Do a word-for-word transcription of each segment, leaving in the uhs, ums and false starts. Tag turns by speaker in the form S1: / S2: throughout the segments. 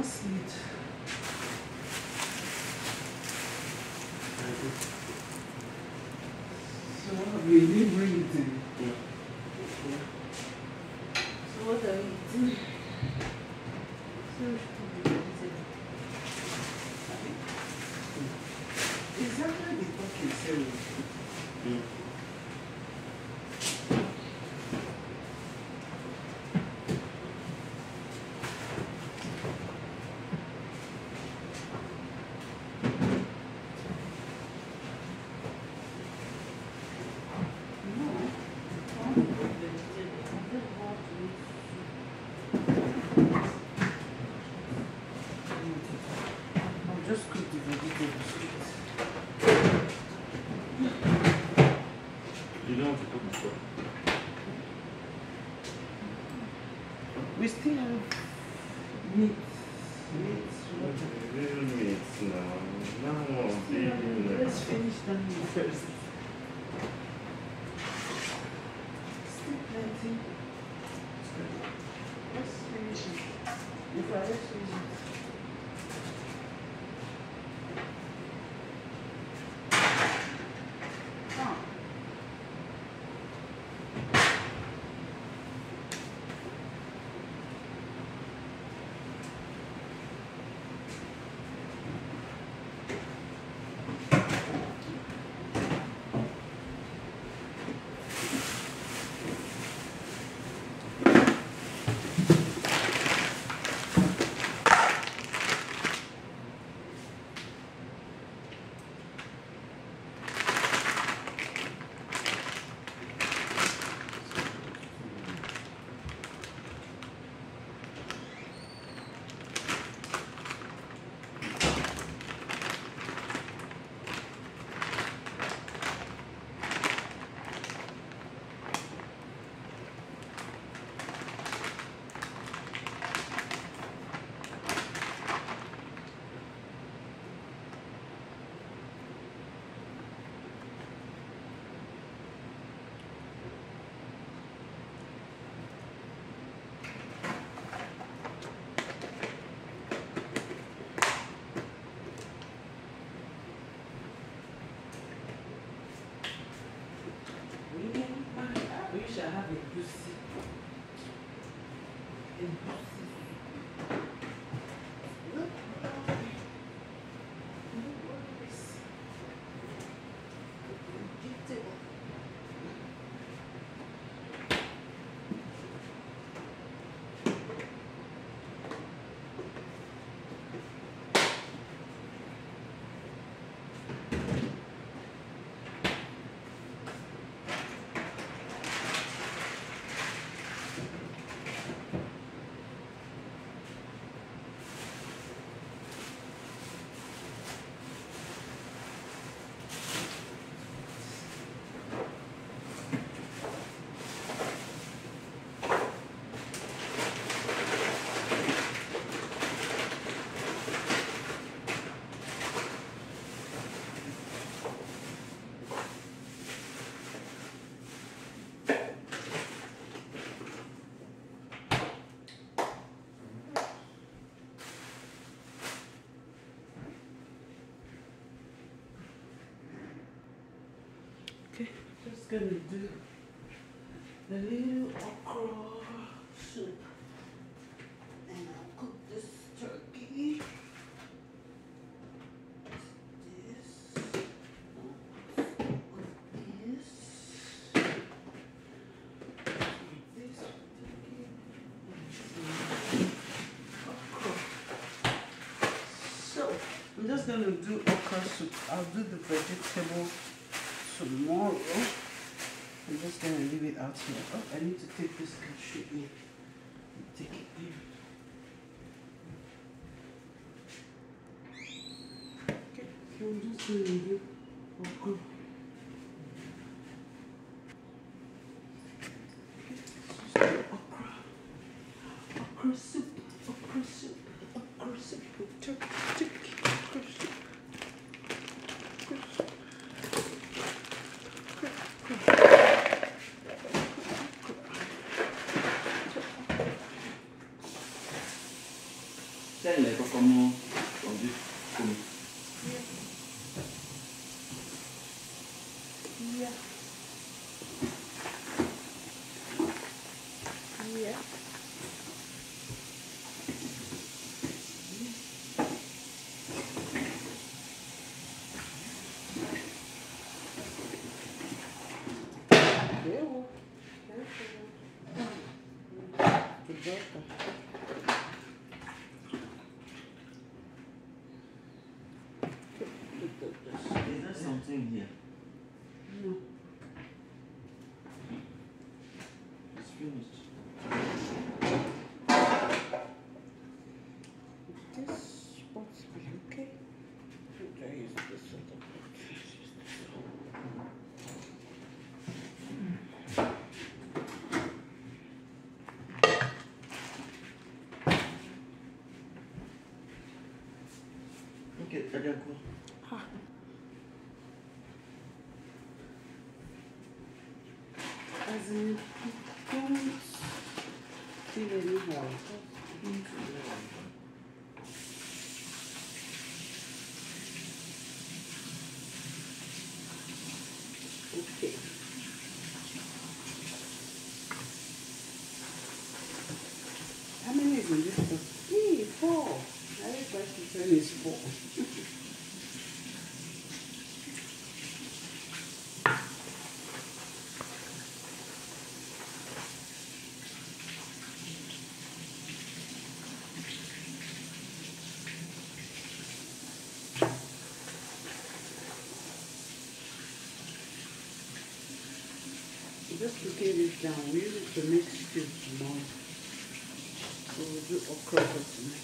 S1: seed. So we didn't bring it in.
S2: Yeah.
S1: So what are we eating? So we should put the vegetable. Is that why the turkey is selling?
S2: Mm.
S1: Just cook the vegetables.
S2: You don't want to cook before.
S1: We still have meat. Meat.
S2: Little meat now. No more big.
S1: Let's finish that meat first. Still plenty. Let's finish it. If I let's finish it. Ah. I wish I have a goosey. A goosey. Look, look what this vegetable. Okay, just gonna do the little okra soup, and I'll cook this turkey. This, this, this turkey, okra. So I'm just gonna do okra soup. I'll do the vegetable tomorrow. I'm just gonna leave it out here. Oh, I need to take this cashew in. Take it in. Okay, so I'm just gonna do okra. Okay, okra. Okra soup. Okra soup. Okra soup with turkey. Turkey. Okra soup. Okra soup.
S2: Send it. Comment on dit comme
S1: Yeah. Yeah. Careful. Good job.
S2: is there something here?
S1: No.
S2: It's finished.
S1: This spots be okay. There is this other part.
S2: Okay, I can go.
S1: Ah. As in, don't feel anyhow. Don't feel okay. How many is in this book? Three, four. I think my turn is four. Just cooking this down, we use it to make stew tomorrow. So we'll do okra for tonight.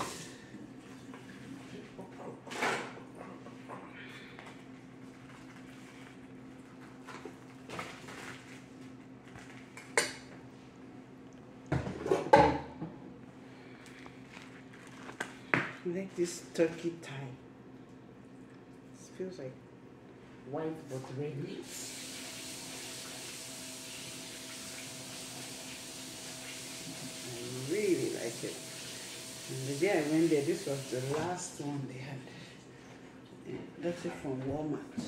S1: I like this turkey thigh. It feels like white but red meat. I really like it. And the day I went there, this was the last one they had. Yeah, that's it from Walmart.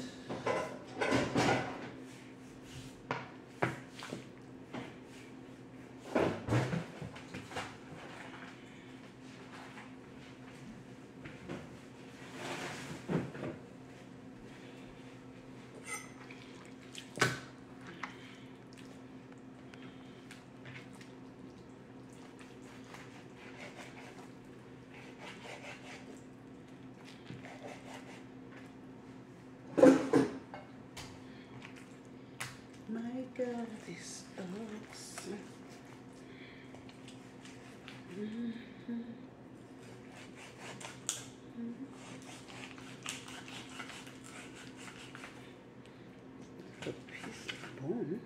S1: My God, this dogs. Mm-hmm. A piece of bone.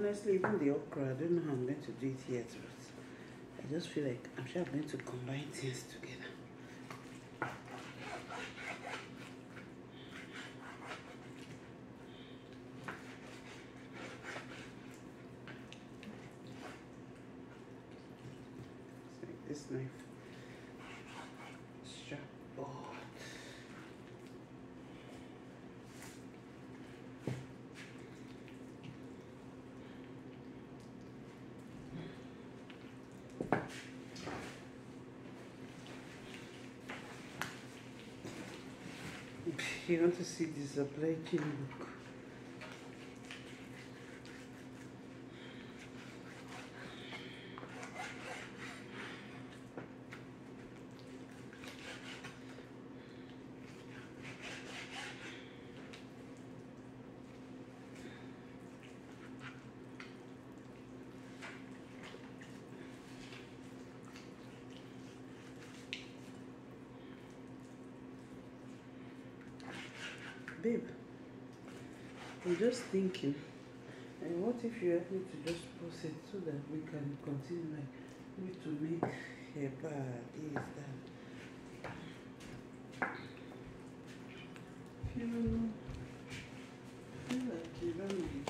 S1: honestly, even the okra, I don't know how I'm going to do it yet, but I just feel like I'm sure I'm going to combine things together. It's like this knife. Sharp board. You want to see this obliging look? Babe, I'm just thinking, and what if you help me to just pause it so that we can continue, like, me to make a bar, this, that. You know, I feel like you don't need.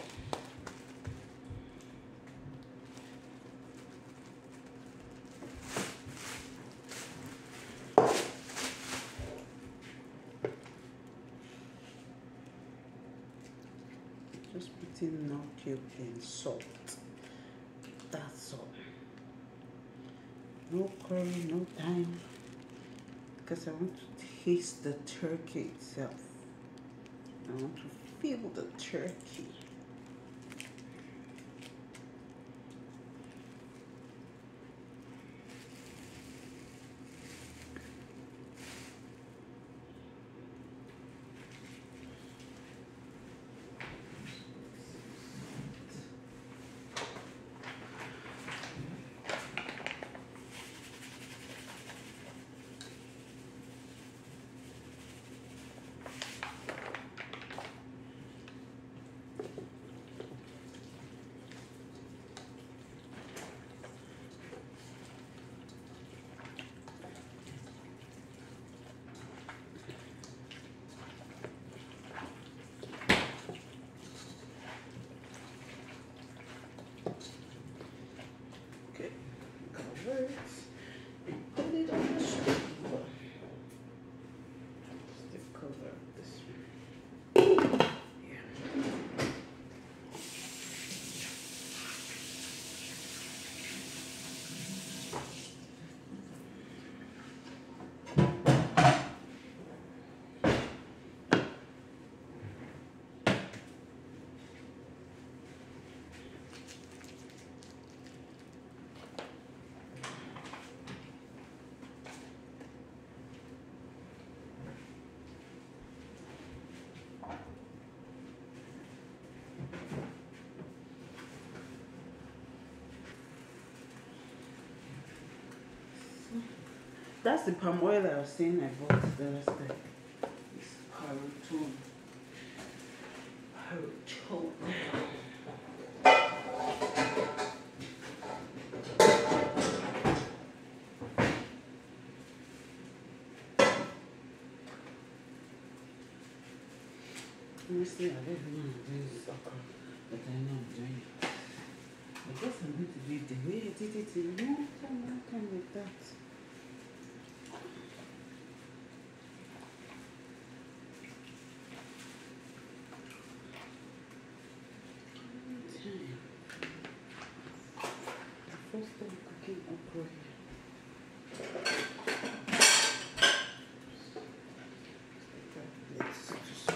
S1: Just putting no cube and salt. That's all. No curry, no thyme. Because I want to taste the turkey itself. I want to feel the turkey. Okay, cover it and put it on the stove. Still cover this one. Yeah. That's the palm oil I was saying I bought the last time. It's Paratone. Paratone. Honestly, I don't even know how to do this okra, but I know I'm doing it. I guess I'm going to do it the way I did it a long time, long time like that. First time cooking okra here. Let's see to some.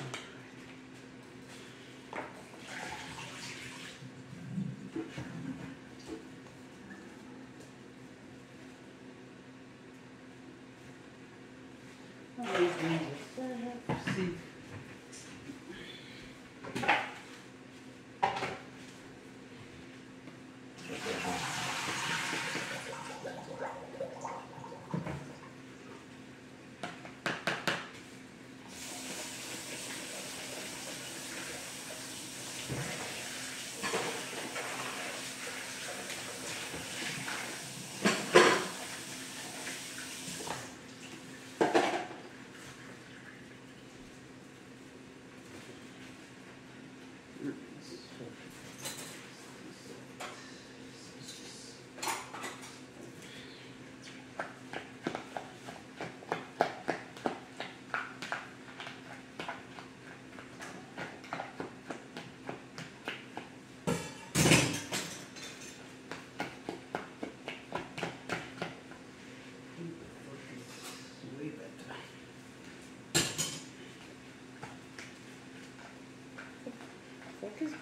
S1: How is this? I have to see.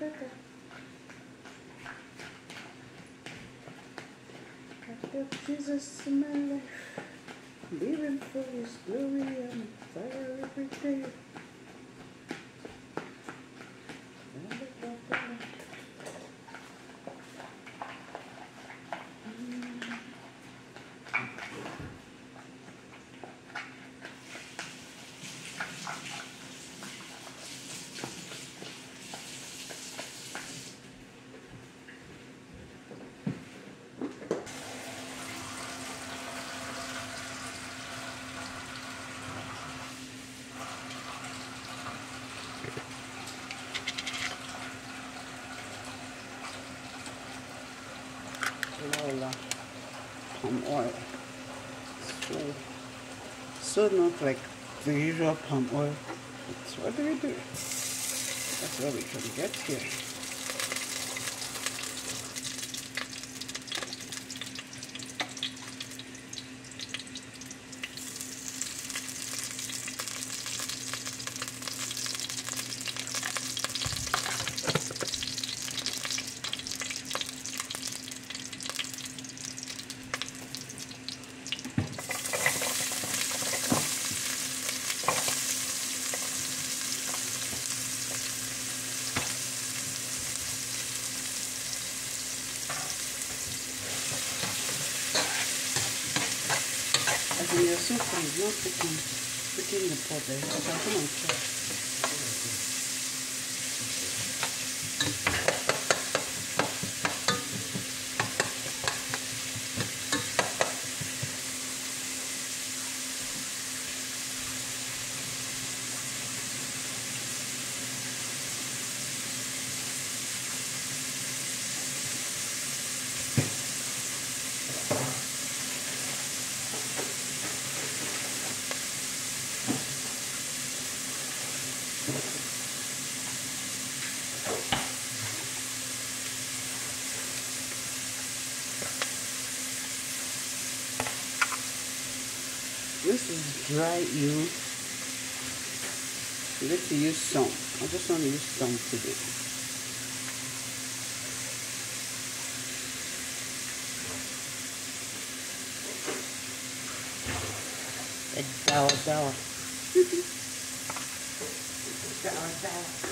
S1: I got Jesus in my life, living for His glory and fire every day. Lola palm oil. So, so not like the usual palm oil. But what do we do? That's what we can get here. As in your soup is not picking, picking the pot there. You can come and try. This is dry eel. You get to use some. I just want to use some today. A dawa dawa. Dawa dawa.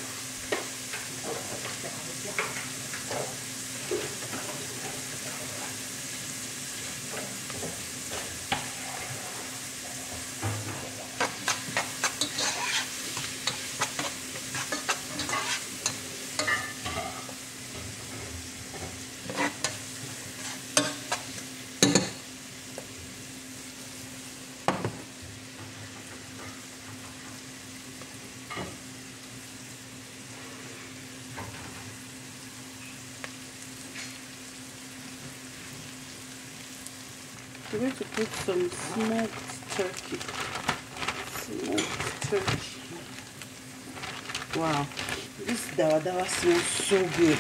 S1: We're going to put some smoked turkey. Smoked turkey. Wow, this dawa dawa smells so good.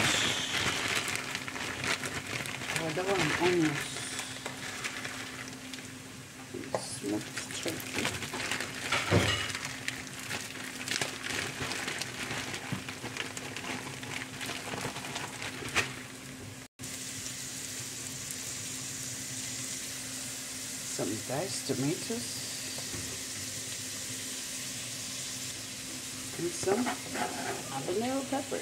S1: Dawa dawa and onions. Smoked turkey. Some diced tomatoes and some habanero pepper.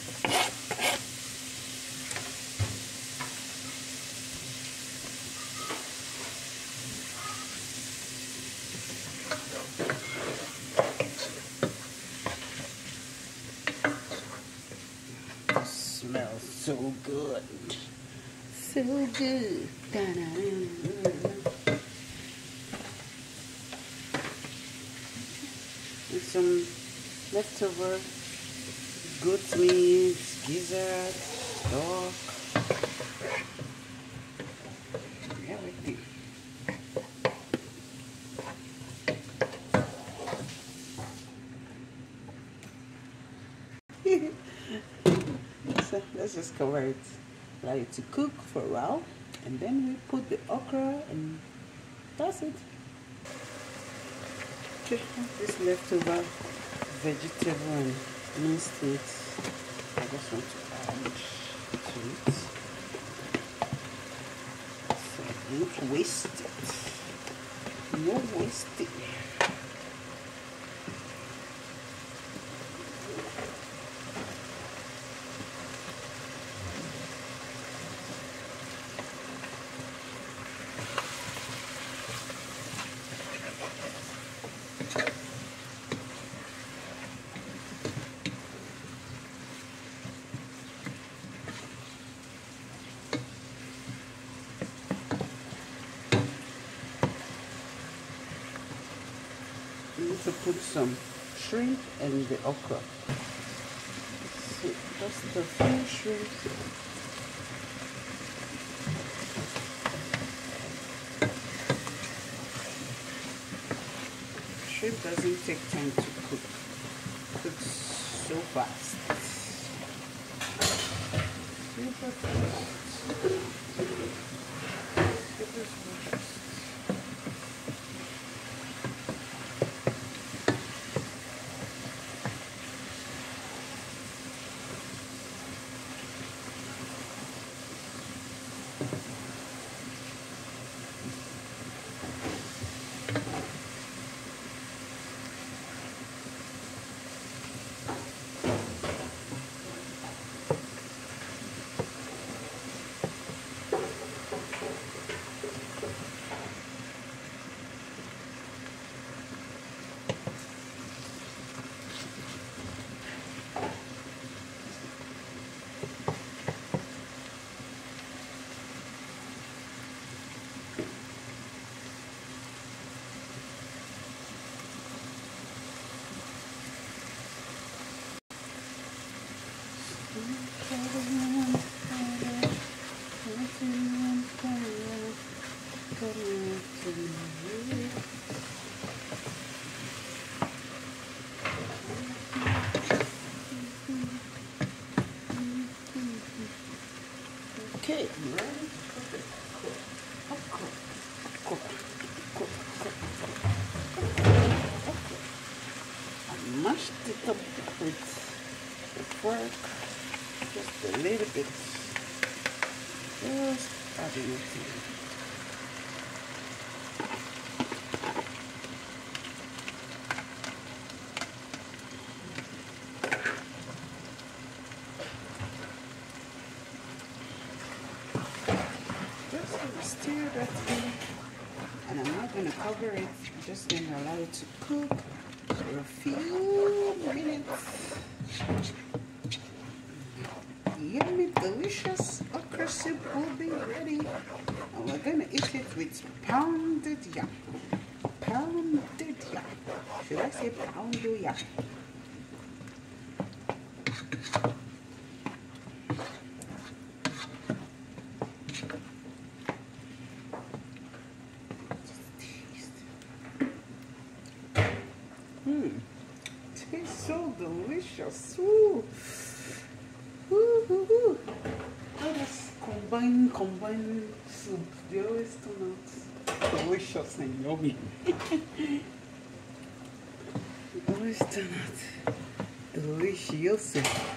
S1: It smells so good. So good. Da-da-da-da-da. And some leftover goat meat, gizzard, dog, everything. So let's just cover it, allow it to cook for a while, and then we put the okra, and that's it. Okay, this leftover vegetable and minced meat. I just want to add to it. So don't waste it. No wasting. Need to put some shrimp and the okra. So that's the few shrimp. Shrimp doesn't take time to cook. Cooks so fast. Super fast. Super fast. Okay, I'm ready to cook it. Cook, cook, cook, cook, cook, cook. I mashed it up with the fork, just a little bit. Just adding it in. Stir that in, and I'm not going to cover it. I'm just going to allow it to cook for a few minutes. Yummy, delicious okra soup will be ready, and we're going to eat it with pounded yam. Pounded yam. Should I say pounded yam? Mmm, tastes so delicious. Ooh. Ooh, ooh, ooh. How does combine, combine soup? They always turn out delicious and yummy. They always turn out delicious.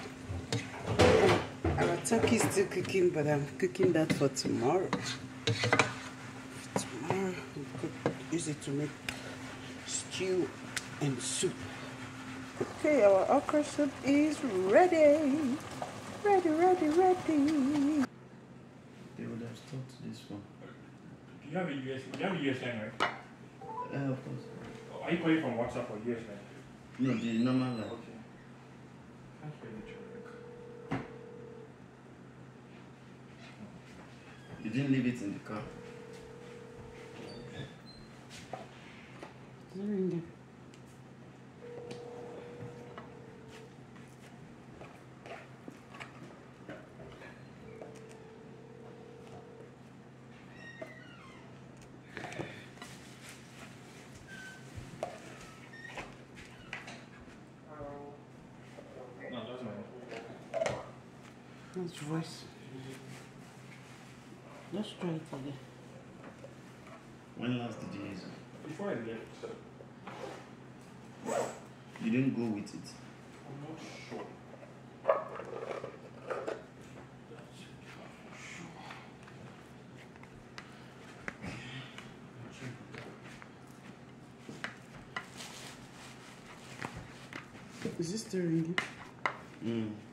S1: Our turkey is still cooking, but I'm cooking that for tomorrow. Tomorrow, we'll cook, use it to make stew and soup. Okay, our okra soup is ready. Ready, ready, ready.
S2: They would have stopped this one.
S3: You have a U S, you have a U S line, right?
S2: Uh, of course.
S3: Are you calling from WhatsApp or U S line?
S2: No, the normal line.
S3: Okay. That's very true.
S2: You didn't leave it in the car.
S1: Mm.
S3: No, that's mine.
S1: That's voice. Let's try it again.
S2: When last did you use it?
S3: Before I left,
S2: You didn't go with it.
S3: I'm not sure.
S1: Is this still ringing?
S2: Mm.